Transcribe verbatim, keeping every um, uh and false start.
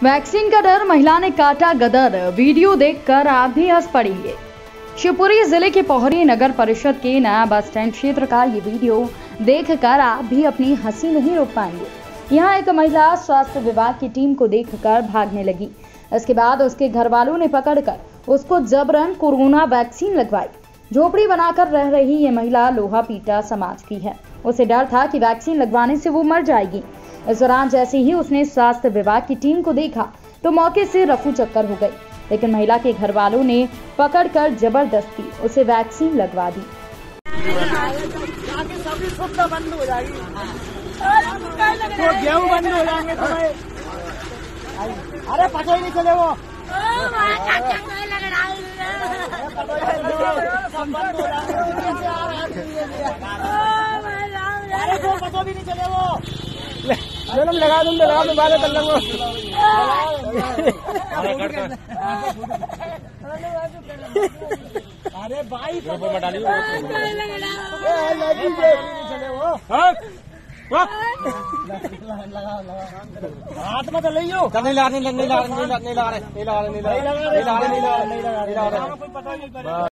Vaccine का डर, महिला ने काटा गदर, वीडियो देखकर आप भी हंस पड़ेंगे। शिवपुरी जिले के पोहरी नगर परिषद के नया बस स्टैंड क्षेत्र का ये वीडियो देखकर आप भी अपनी हंसी नहीं रोक पाएंगे। यहाँ एक महिला स्वास्थ्य विभाग की टीम को देखकर भागने लगी। इसके बाद उसके घर वालों ने पकड़कर उसको जबरन कोरोना वैक्सीन लगवाई। झोपड़ी बनाकर रह रही ये महिला लोहा पीटा समाज की है। उसे डर था कि वैक्सीन लगवाने से वो मर जाएगी। इस दौरान जैसे ही उसने स्वास्थ्य विभाग की टीम को देखा तो मौके से रफू चक्कर हो गई, लेकिन महिला के घर वालों ने पकड़कर जबरदस्ती उसे वैक्सीन लगवा दी। सभी सुविधा बंद हो जाएगी, तो गेहूं बंद हो जाएंगे तुम्हें। अरे पता ही नहीं चले वो सब बंद हो अरे तो पता भी नहीं चले वो मैडम लगा दूँ लगा दूँ बाले कर लो। अरे भाई हाथ में तो ले नहीं ला नहीं ला नहीं ला नहीं ला नहीं ला नहीं ला नहीं ला नहीं ला नहीं ला नहीं ला